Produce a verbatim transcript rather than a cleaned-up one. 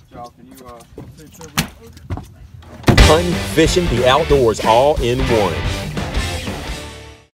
Joe, can you, uh... Hunting, fishing, the outdoors all in one.